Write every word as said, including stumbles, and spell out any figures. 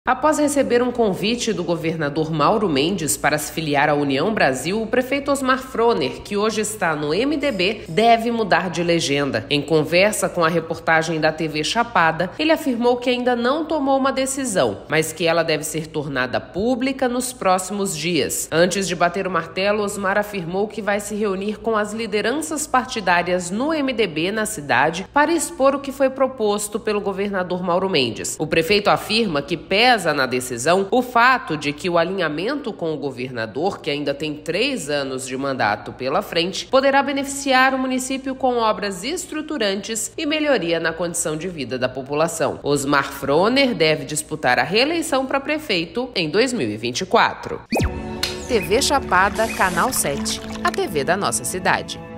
Após receber um convite do governador Mauro Mendes para se filiar à União Brasil, o prefeito Osmar Froner, que hoje está no M D B, deve mudar de legenda. Em conversa com a reportagem da T V Chapada, ele afirmou que ainda não tomou uma decisão, mas que ela deve ser tornada pública nos próximos dias. Antes de bater o martelo, Osmar afirmou que vai se reunir com as lideranças partidárias no M D B na cidade para expor o que foi proposto pelo governador Mauro Mendes. O prefeito afirma que pesa na decisão o fato de que o alinhamento com o governador, que ainda tem três anos de mandato pela frente, poderá beneficiar o município com obras estruturantes e melhoria na condição de vida da população. Osmar Froner deve disputar a reeleição para prefeito em dois mil e vinte e quatro. T V Chapada, Canal sete, a T V da nossa cidade.